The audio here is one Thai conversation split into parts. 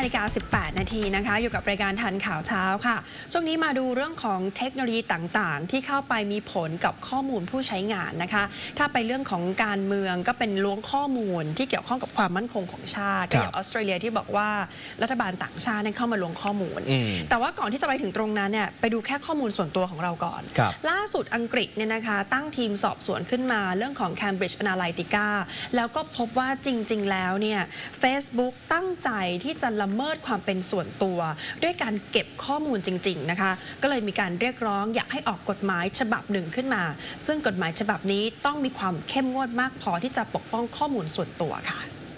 15:18 นาทีนะคะอยู่กับรายการทันข่าวเช้าค่ะช่วงนี้มาดูเรื่องของเทคโนโลยีต่างๆที่เข้าไปมีผลกับข้อมูลผู้ใช้งานนะคะถ้าไปเรื่องของการเมืองก็เป็นล้วงข้อมูลที่เกี่ยวข้องกับความมั่นคงของชาติอย่างออสเตรเลียที่บอกว่ารัฐบาลต่างชาติเข้ามาล้วงข้อมูลแต่ว่าก่อนที่จะไปถึงตรงนั้นเนี่ยไปดูแค่ข้อมูลส่วนตัวของเราก่อนล่าสุดอังกฤษเนี่ยนะคะตั้งทีมสอบสวนขึ้นมาเรื่องของ Cambridge Analytica แล้วก็พบว่าจริงๆแล้วเนี่ย Facebook ตั้งใจที่จะละเมิดความเป็นส่วนตัวด้วยการเก็บข้อมูลจริงๆนะคะก็เลยมีการเรียกร้องอยากให้ออกกฎหมายฉบับหนึ่งขึ้นมาซึ่งกฎหมายฉบับนี้ต้องมีความเข้มงวดมากพอที่จะปกป้องข้อมูลส่วนตัวค่ะ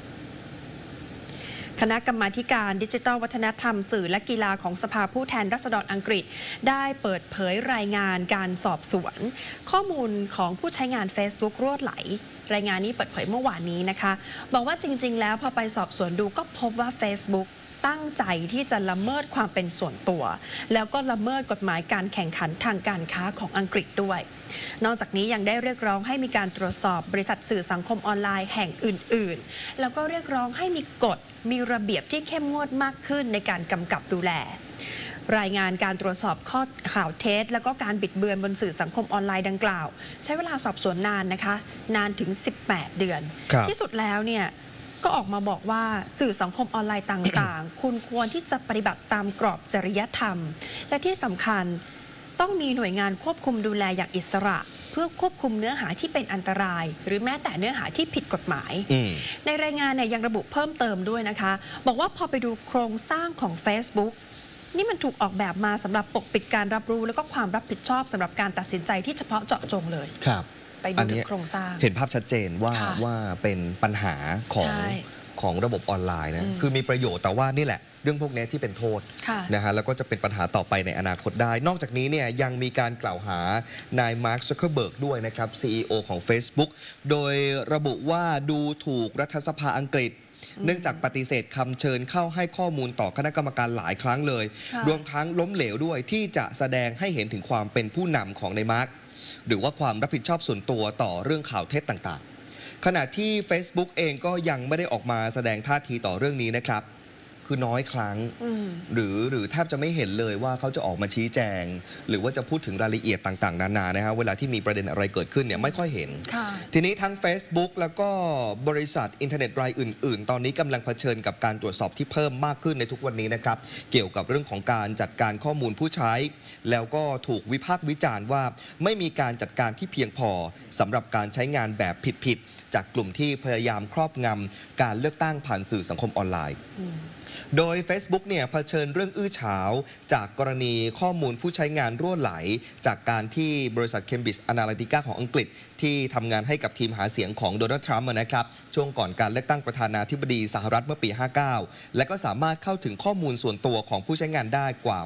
คณะกรรมาการดิจิทัลวัฒนธรรมสื่อและกีฬาของสภาผู้แทนราษฎรอังกฤษได้เปิดเผยรายงานการสอบสวนข้อมูลของผู้ใช้งาน Facebook รั่วไหลรายงานนี้เปิดเผยเมื่อวานนี้นะคะบอกว่าจริงๆแล้วพอไปสอบสวนดูก็พบว่า Facebook ตั้งใจที่จะละเมิดความเป็นส่วนตัวแล้วก็ละเมิดกฎหมายการแข่งขันทางการค้าของอังกฤษด้วยนอกจากนี้ยังได้เรียกร้องให้มีการตรวจสอบบริษัทสื่อสังคมออนไลน์แห่งอื่นๆแล้วก็เรียกร้องให้มีกฎมีระเบียบที่เข้มงวดมากขึ้นในการกำกับดูแลรายงานการตรวจสอบข้อข่าวเท็จแล้วก็การบิดเบือนบนสื่อสังคมออนไลน์ดังกล่าวใช้เวลาสอบสวนนานนะคะนานถึง18 เดือนที่สุดแล้วเนี่ยก็ออกมาบอกว่าสื่อสังคมออนไลน์ต่างๆ คุณควรที่จะปฏิบัติตามกรอบจริยธรรมและที่สำคัญต้องมีหน่วยงานควบคุมดูแลอย่างอิสระเพื่อควบคุมเนื้อหาที่เป็นอันตรายหรือแม้แต่เนื้อหาที่ผิดกฎหมายในรายงานเนี่ยยังระบุเพิ่มเติมด้วยนะคะบอกว่าพอไปดูโครงสร้างของ Facebook นี่มันถูกออกแบบมาสำหรับปกปิดการรับรู้แล้วก็ความรับผิดชอบสำหรับการตัดสินใจที่เฉพาะเจาะจงเลยครับไปดูโครงสร้างเห็นภาพชัดเจนว่าเป็นปัญหาของระบบออนไลน์นะคือมีประโยชน์แต่ว่านี่แหละเรื่องพวกนี้ที่เป็นโทษนะฮะแล้วก็จะเป็นปัญหาต่อไปในอนาคตได้นอกจากนี้เนี่ยยังมีการกล่าวหานายมาร์ค ซักเคอร์เบิร์กด้วยนะครับ CEO ของ Facebook โดยระบุว่าดูถูกรัฐสภาอังกฤษเนื่องจากปฏิเสธคำเชิญเข้าให้ข้อมูลต่อคณะกรรมการหลายครั้งเลยรวมทั้งล้มเหลวด้วยที่จะแสดงให้เห็นถึงความเป็นผู้นำของนายมาร์คหรือว่าความรับผิดชอบส่วนตัวต่อเรื่องข่าวเท็จต่างๆขณะที่ Facebook เองก็ยังไม่ได้ออกมาแสดงท่าทีต่อเรื่องนี้นะครับคือน้อยครั้งหรือแทบจะไม่เห็นเลยว่าเขาจะออกมาชี้แจงหรือว่าจะพูดถึงรายละเอียดต่างๆนานานะฮะเวลาที่มีประเด็นอะไรเกิดขึ้นเนี่ยไม่ค่อยเห็นทีนี้ทั้ง Facebook แล้วก็บริษัทอินเทอร์เน็ตรายอื่นๆตอนนี้กำลังเผชิญกับการตรวจสอบที่เพิ่มมากขึ้นในทุกวันนี้นะครับเกี่ยวกับเรื่องของการจัดการข้อมูลผู้ใช้แล้วก็ถูกวิพากษ์วิจารณ์ว่าไม่มีการจัดการที่เพียงพอสำหรับการใช้งานแบบผิดๆจากกลุ่มที่พยายามครอบงำการเลือกตั้งผ่านสื่อสังคมออนไลน์โดย Facebook เนี่ยเผชิญเรื่องอื้อฉาวจากกรณีข้อมูลผู้ใช้งานรั่วไหลจากการที่บริษัท Cambridge Analytica ของอังกฤษที่ทำงานให้กับทีมหาเสียงของโดนัลด์ทรัมป์นะครับช่วงก่อนการเลือกตั้งประธานาธิบดีสหรัฐเมื่อปี 59 และก็สามารถเข้าถึงข้อมูลส่วนตัวของผู้ใช้งานได้กว่า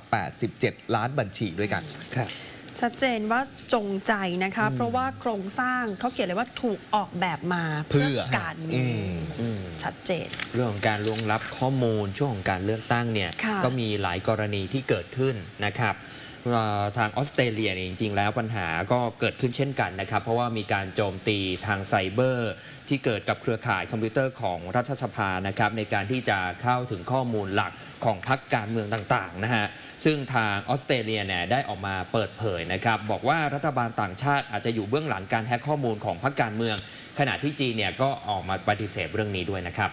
87 ล้านบัญชีด้วยกันชัดเจนว่าจงใจนะคะเพราะว่าโครงสร้างเขาเขียนเลยว่าถูกออกแบบมาเพื่อการเมืองชัดเจนเรื่องของการล่วงลับข้อมูลช่วงของการเลือกตั้งเนี่ยก็มีหลายกรณีที่เกิดขึ้นนะครับทางออสเตรเลียจริงๆแล้วปัญหาก็เกิดขึ้นเช่นกันนะครับเพราะว่ามีการโจมตีทางไซเบอร์ที่เกิดกับเครือข่ายคอมพิวเตอร์ของรัฐสภานะครับในการที่จะเข้าถึงข้อมูลหลักของพรรคการเมืองต่างๆนะฮะซึ่งทางออสเตรเลียเนี่ยได้ออกมาเปิดเผยนะครับบอกว่ารัฐบาลต่างชาติอาจจะอยู่เบื้องหลังการแฮ็กข้อมูลของพรรคการเมืองขณะที่จีนเนี่ยก็ออกมาปฏิเสธเรื่องนี้ด้วยนะครับ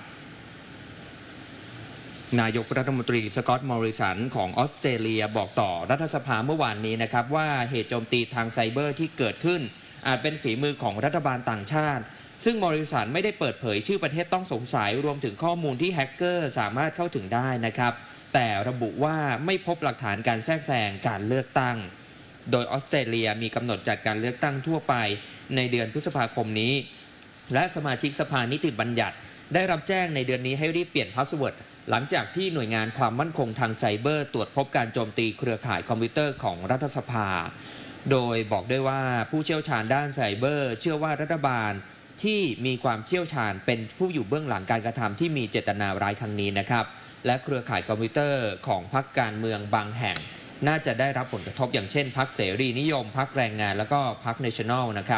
นายกรัฐมนตรีสกอตต์ มอริสันของออสเตรเลียบอกต่อรัฐสภาเมื่อวานนี้นะครับว่าเหตุโจมตีทางไซเบอร์ที่เกิดขึ้นอาจเป็นฝีมือของรัฐบาลต่างชาติซึ่งมอริสันไม่ได้เปิดเผยชื่อประเทศต้องสงสัยรวมถึงข้อมูลที่แฮกเกอร์สามารถเข้าถึงได้นะครับแต่ระบุว่าไม่พบหลักฐานการแทรกแซงการเลือกตั้งโดยออสเตรเลียมีกำหนดจัดการเลือกตั้งทั่วไปในเดือนพฤษภาคมนี้และสมาชิกสภานิติบัญญัติได้รับแจ้งในเดือนนี้ให้รีบเปลี่ยนพาสเวิร์ดหลังจากที่หน่วยงานความมั่นคงทางไซเบอร์ตรวจพบการโจมตีเครือข่ายคอมพิวเตอร์ของรัฐสภาโดยบอกด้วยว่าผู้เชี่ยวชาญด้านไซเบอร์เชื่อว่ารัฐบาลที่มีความเชี่ยวชาญเป็นผู้อยู่เบื้องหลังการกระทำที่มีเจตนาร้ายครั้งนี้นะครับและเครือข่ายคอมพิวเตอร์ของพรรคการเมืองบางแห่งน่าจะได้รับผลกระทบอย่างเช่นพรรคเสรีนิยมพรรคแรงงานแล้วก็พรรคเนชั่นแนลนะครับ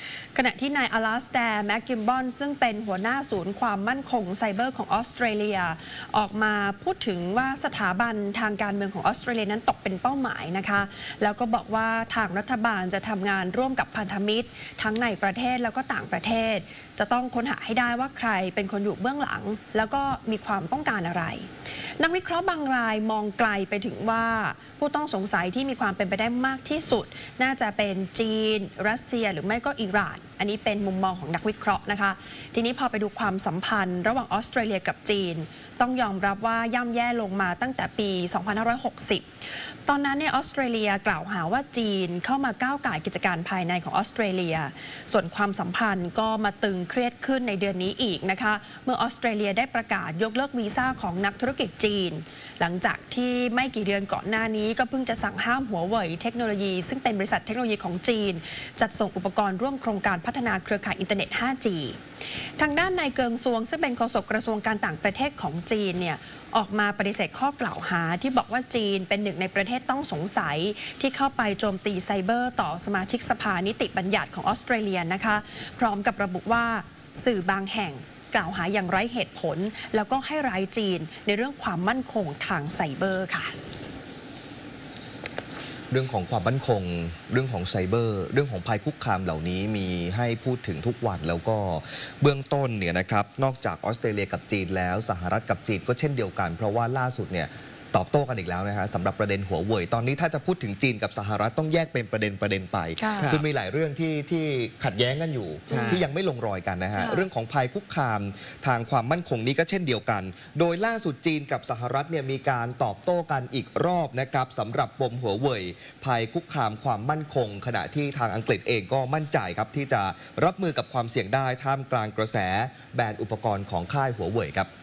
ขณะที่นายอลาสแตร์แม็กกิมบอนซึ่งเป็นหัวหน้าศูนย์ความมั่นคงไซเบอร์ของออสเตรเลียออกมาพูดถึงว่าสถาบันทางการเมืองของออสเตรเลียนั้นตกเป็นเป้าหมายนะคะแล้วก็บอกว่าทางรัฐบาลจะทำงานร่วมกับพันธมิตรทั้งในประเทศแล้วก็ต่างประเทศจะต้องค้นหาให้ได้ว่าใครเป็นคนอยู่เบื้องหลังแล้วก็มีความต้องการอะไรนักวิเคราะห์บางรายมองไกลไปถึงว่าผู้ต้องสงสัยที่มีความเป็นไปได้มากที่สุดน่าจะเป็นจีนรัสเซียหรือไม่ก็อิหร่านอันนี้เป็นมุมมองของนักวิเคราะห์นะคะทีนี้พอไปดูความสัมพันธ์ระหว่างออสเตรเลียกับจีนต้องยอมรับว่าย่ำแย่ลงมาตั้งแต่ปี 2560 ตอนนั้นเนี่ยออสเตรเลียกล่าวหาว่าจีนเข้ามาก้าวก่ายกิจการภายในของออสเตรเลียส่วนความสัมพันธ์ก็มาตึงเครียดขึ้นในเดือนนี้อีกนะคะเมื่อออสเตรเลียได้ประกาศยกเลิกวีซ่าของนักธุรกิจจีนหลังจากที่ไม่กี่เดือนก่อนหน้านี้ก็เพิ่งจะสั่งห้ามหัวเว่ยเทคโนโลยีซึ่งเป็นบริษัทเทคโนโลยีของจีนจัดส่งอุปกรณ์ร่วมโครงการพัฒนาเครือข่ายอินเทอร์เน็ต 5G ทางด้านนายเกิงซวงซึ่งเป็นโฆษกกระทรวงการต่างประเทศของจีนเนี่ยออกมาปฏิเสธข้อกล่าวหาที่บอกว่าจีนเป็นหนึ่งในประเทศต้องสงสัยที่เข้าไปโจมตีไซเบอร์ต่อสมาชิกสภานิติบัญญัติของออสเตรเลียนะคะพร้อมกับระบุว่าสื่อบางแห่งกล่าวหาอย่างไร้เหตุผลแล้วก็ให้ร้ายจีนในเรื่องความมั่นคงทางไซเบอร์ค่ะเรื่องของความมั่นคงเรื่องของไซเบอร์เรื่องของภัยคุกคามเหล่านี้มีให้พูดถึงทุกวันแล้วก็เบื้องต้นเนี่ยนะครับนอกจากออสเตรเลียกับจีนแล้วสหรัฐกับจีนก็เช่นเดียวกันเพราะว่าล่าสุดเนี่ยตอบโต้กันอีกแล้วนะฮะสำหรับประเด็นหัวเว่ยตอนนี้ถ้าจะพูดถึงจีนกับสหรัฐต้องแยกเป็นประเด็นไปคือมีหลายเรื่องที่ขัดแย้งกันอยู่ที่ยังไม่ลงรอยกันนะฮะเรื่องของภัยคุกคามทางความมั่นคงนี้ก็เช่นเดียวกันโดยล่าสุดจีนกับสหรัฐเนี่ยมีการตอบโต้กันอีกรอบนะครับสำหรับปมหัวเว่ยภัยคุกคามความมั่นคงขณะที่ทางอังกฤษเองก็มั่นใจครับที่จะรับมือกับความเสี่ยงได้ท่ามกลางกระแสแบนอุปกรณ์ของค่ายหัวเว่ยครับ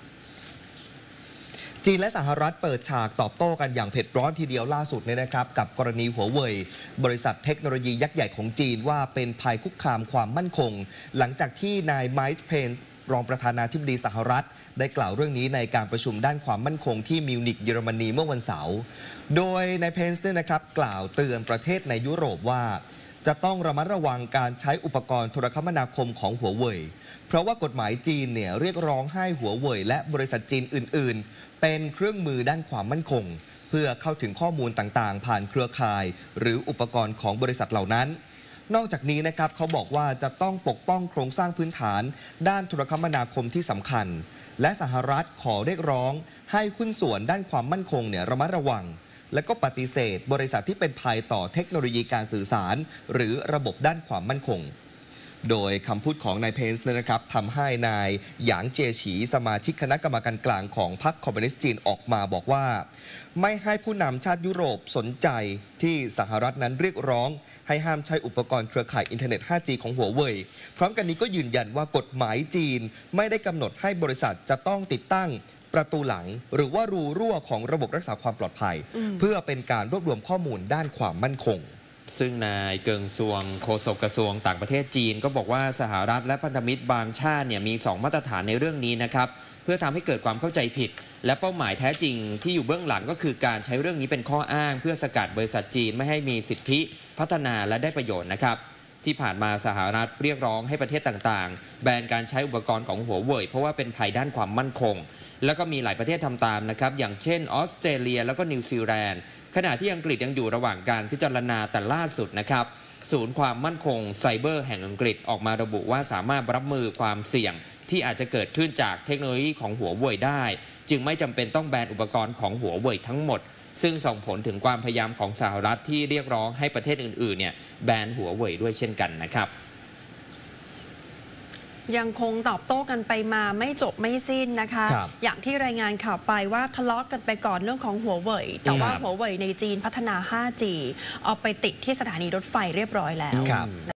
จีนและสหรัฐเปิดฉากตอบโต้กันอย่างเผ็ดร้อนทีเดียวล่าสุดเนี่ยนะครับกับกรณีหัวเว่ยบริษัทเทคโนโลยียักษ์ใหญ่ของจีนว่าเป็นภัยคุกคามความมั่นคงหลังจากที่นายไมค์เพนส์รองประธานาธิบดีสหรัฐได้กล่าวเรื่องนี้ในการประชุมด้านความมั่นคงที่มิวนิกเยอรมนีเมื่อวันเสาร์โดยนายเพนส์เนี่ยนะครับกล่าวเตือนประเทศในยุโรปว่าจะต้องระมัดระวังการใช้อุปกรณ์โทรคมนาคมของหัวเว่ยเพราะว่ากฎหมายจีนเนี่ยเรียกร้องให้หัวเว่ยและบริษัทจีนอื่นๆเป็นเครื่องมือด้านความมั่นคงเพื่อเข้าถึงข้อมูลต่างๆผ่านเครือข่ายหรืออุปกรณ์ของบริษัทเหล่านั้นนอกจากนี้นะครับเขาบอกว่าจะต้องปกป้องโครงสร้างพื้นฐานด้านโทรคมนาคมที่สำคัญและสหรัฐขอเรียกร้องให้หุ้นส่วนด้านความมั่นคงเนี่ยระมัดระวังและก็ปฏิเสธบริษัทที่เป็นภัยต่อเทคโนโลยีการสื่อสารหรือระบบด้านความมั่นคงโดยคำพูดของนายเพนส์นะครับทำให้นายหยางเจฉีสมาชิกคณะกรรมการกลางของพรรคคอมมิวนิสต์จีนออกมาบอกว่าไม่ให้ผู้นำชาติยุโรปสนใจที่สหรัฐนั้นเรียกร้องให้ห้ามใช้อุปกรณ์เครือข่ายอินเทอร์เน็ต 5G ของหัวเว่ยพร้อมกันนี้ก็ยืนยันว่ากฎหมายจีนไม่ได้กำหนดให้บริษัทจะต้องติดตั้งประตูหลังหรือว่ารูรั่วของระบบรักษาความปลอดภัยเพื่อเป็นการรวบรวมข้อมูลด้านความมั่นคงซึ่งนายเกิงซวงโฆษกกระทรวงต่างประเทศจีนก็บอกว่าสหรัฐและพันธมิตรบางชาติเนี่ยมี2มาตรฐานในเรื่องนี้นะครับเพื่อทำให้เกิดความเข้าใจผิดและเป้าหมายแท้จริงที่อยู่เบื้องหลังก็คือการใช้เรื่องนี้เป็นข้ออ้างเพื่อสกัดบริษัทจีนไม่ให้มีสิทธิพัฒนาและได้ประโยชน์นะครับที่ผ่านมาสหรัฐเรียกร้องให้ประเทศต่างๆแบนการใช้อุปกรณ์ของหัวเว่ยเพราะว่าเป็นภัยด้านความมั่นคงแล้วก็มีหลายประเทศทำตามนะครับอย่างเช่นออสเตรเลียแล้วก็นิวซีแลนด์ขณะที่อังกฤษยังอยู่ระหว่างการพิจารณาแต่ล่าสุดนะครับศูนย์ความมั่นคงไซเบอร์แห่งอังกฤษออกมาระบุว่าสามารถรับมือความเสี่ยงที่อาจจะเกิดขึ้นจากเทคโนโลยีของหัวเว่ยได้จึงไม่จำเป็นต้องแบนอุปกรณ์ของหัวเว่ยทั้งหมดซึ่งส่งผลถึงความพยายามของสหรัฐที่เรียกร้องให้ประเทศอื่นๆเนี่ยแบนหัวเว่ยด้วยเช่นกันนะครับยังคงตอบโต้กันไปมาไม่จบไม่สิ้นนะคะอย่างที่รายงานข่าวไปว่าทะเลาะกันไปก่อนเรื่องของหัวเว่ยแต่ว่าหัวเว่ยในจีนพัฒนา 5G เอาไปติดที่สถานีรถไฟเรียบร้อยแล้ว